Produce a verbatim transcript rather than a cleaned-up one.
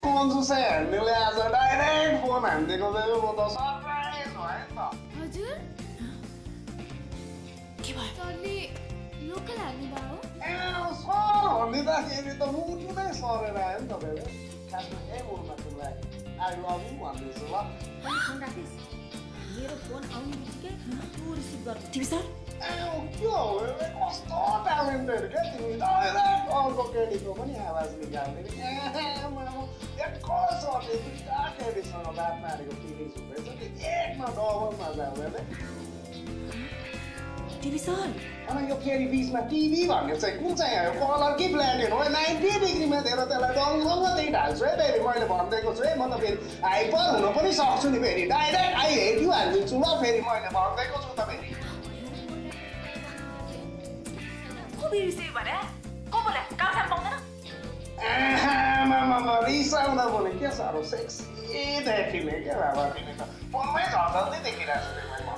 कन्जुसै हेर्नेले आज direct phone हानिदिएको baby म त सरप्राइज भयो नि त हजुर के भयो सरले लोकल हाल्नु भयो ए सर भन्दिँदाखेरि त मुटु नै सरेर आयो नि त बेबी खासमा ए मुटुमा तिमीलाई आई लभ यु भन्दैछु ल मेरो फोन आउने बित्तिकै तँ रिसिभ गर्नु ठिक सर ए के हो कस्तो ट्यालेन्टेड क्या तिमी डाइरेक्ट अर्को केटीको पनि आवाज निकाल्ने ए मामु एकैचोटि दुईवटा केटीसँग बात मारेको फिलिङ्स हुँदैछ कि एकमा डबलमा जाँदैन टिभी सर अनि यो फेरि बिचमा टिभी भन्ने चाहिँ कुन चाहिँ हो कलर कि ब्ल्याक एन्ड व्हाइट नाइन्टी डिग्रीमा दिएर त्यसलाई डङ्गङ्ग त्यही ढाल्छु है फेरि मैले भनिदिएको छु है म त फेरि हाइपर हुन पनि सक्छु नि फेरि डाइरेक्ट आई हेट यु हालिदिन्छु ल फेरि मैले भनिदिएको छु त फेरि को बिर्से भने को बोले कालसार पाउँदैन आमामामा रिसाउँदा बोले के साह्रो सेक्सी देखिने क्या बाबा तिमी त फोनमै झल्झल्दै देखिरहेको छु